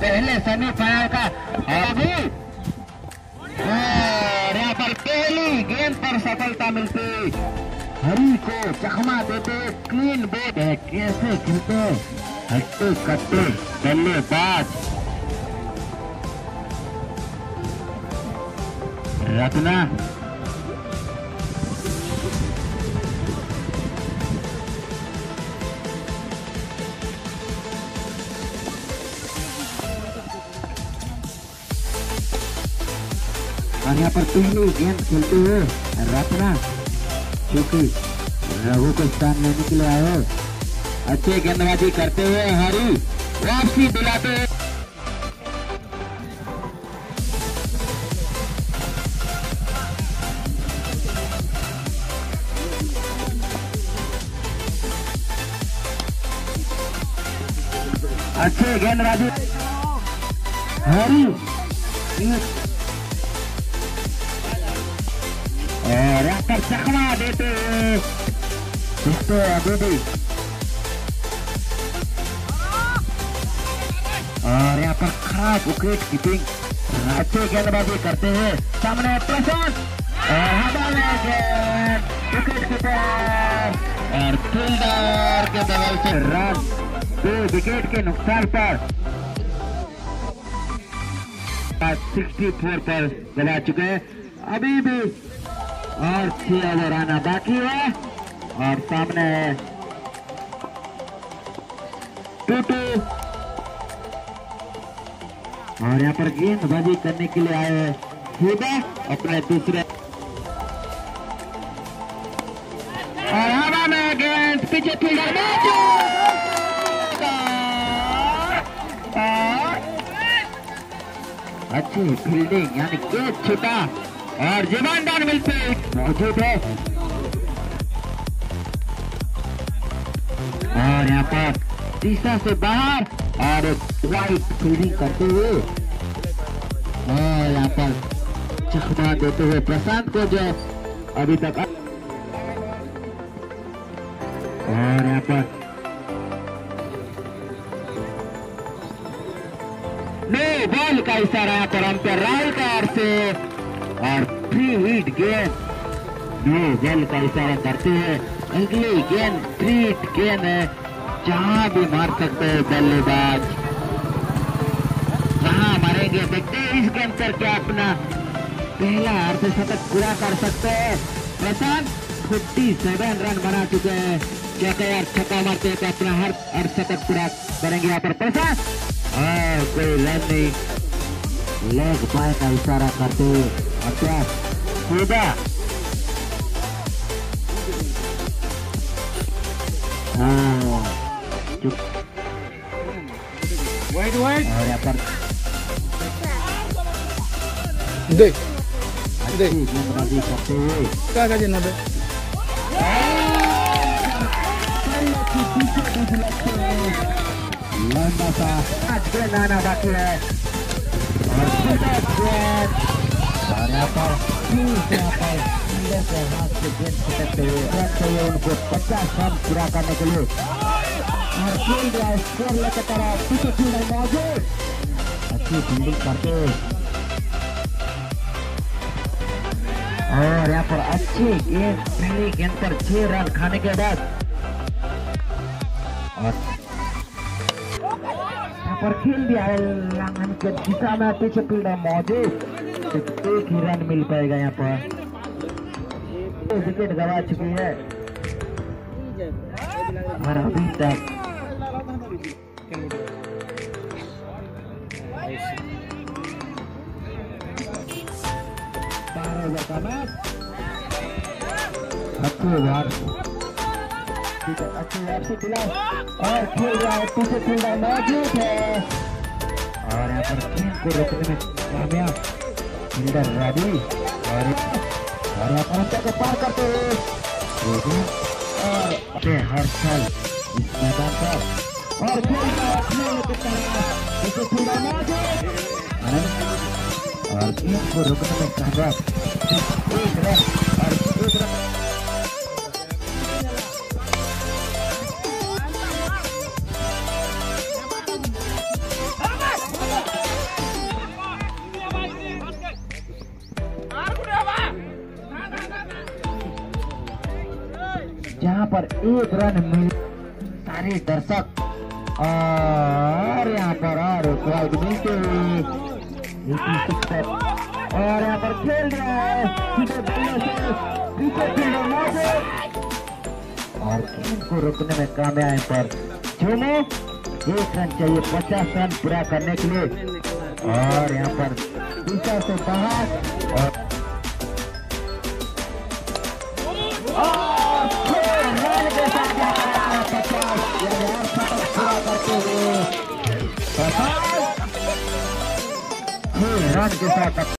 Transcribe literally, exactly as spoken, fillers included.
पहले सेमीफाइनल का। अभी और यहाँ पर पहली गेंद पर सफलता मिलती, हरी को चकमा देते क्लीन बोर्ड है। कैसे खेलते हट्टे कट्टे बल्लेबाज रत्ना। और यहाँ पर पहली गेंद खेलते हुए रत्ना, क्योंकि रघु को स्थान लेने के लिए आए, अच्छे गेंदबाजी करते हुए हरी वापसी दिलाते हुए अच्छे गेंदबाजी हरी और यहाँ पर चकमा देते हुए अभी भी, और यहाँ पर खराब विकेट कीपिंग, अच्छे गेंदबाजी करते हुए सामने प्रशांत और हवा में गेंद, विकेट कीपर और फील्डर के बगल से रन, दो विकेट के नुकसान पर चौंसठ पर दबा चुके हैं। अभी भी और छह ओवर आना बाकी है और सामने है टू टू। और यहाँ पर गेंदबाजी करने के लिए आए हैं हिबा अपने दूसरे, और हवा में गेंद पीछे फील्डर अच्छी फील्डिंग, यानी गेंद छूटा और जीवनदान मिलते मौजूद है। और यहाँ पर तीसरा से बाहर और वाइट फील्डिंग करते हुए और यहाँ पर चकमा देते हुए प्रशांत को, जो अभी तक, और यहाँ पर नो बॉल का इशारा यहाँ पर अंपायर राहुल का ओर से, और फ्री हिट गेंद, नो बॉल का इशारा करते हुए अगली गेंद फ्री हिट गेंद है, जहां भी मार सकते हैं बल्लेबाज, जहां मारेंगे देखते हैं इस गेंद पर क्या अपना पहला अर्धशतक पूरा कर सकते हैं। प्रशांत सैंतालीस रन बना चुके हैं, क्या क्या यार छक्का मारते हैं तो अपना हर अर्धशतक पूरा करेंगे यहाँ पर प्रशांत, और कोई रन नहीं, लेग बाय का इशारा करते हुए अभ्यास सीधा वाइड वाइड, और यहाँ पर देख देख गेंदबाजी करते हुए क्या क्या देना है, लंबा सा आज गेंद आना बाकी है, और यहाँ पर यहाँ पर से हाथ से गेंद पकड़ते हुए रन चाहिए उनको पचास रन पूरा करने के लिए, और फील्ड स्कोर लेकर तरफ पीछे फील्डर मौजूद, अच्छी फील्डिंग करते हुए, और यहाँ पर अच्छी गेंद पहली गेंद पर छह रन खाने के बाद, और यहाँ पर खेल दिया है लांगन के दिशा में, पीछे फील्डर मौजूद, एक ही रन मिल पाएगा यहाँ पर, विकेट गवा चुकी है, और अभी तक बारह ओवर का मैच, अच्छे ओवर अच्छे ओवर से खिला, और खेल रहा है पीछे फील्डर मौजूद है, और यहाँ पर गेंद को रोकने में कामयाब फील्डर रवि, और और यहाँ पर को पार करते हुए और हर साल इस मैदान पर, और खेल रहा और गेंद को रोकने में कामयाब, एक रन और एक रन यहाँ पर एक रन मिल सारे दर्शक और यहाँ पर और वाइड मिलते हुए और यहाँ पर खेल रहा है सीधे बल्ले से पीछे फील्डर मौजूद और गेंद को रोकने में कामयाब पर झूमे एक रन चाहिए पचास रन पूरा करने के लिए और यहाँ पर दिशा से बाहर और रन के साथ पचास पूरा करते हुए रन के साथ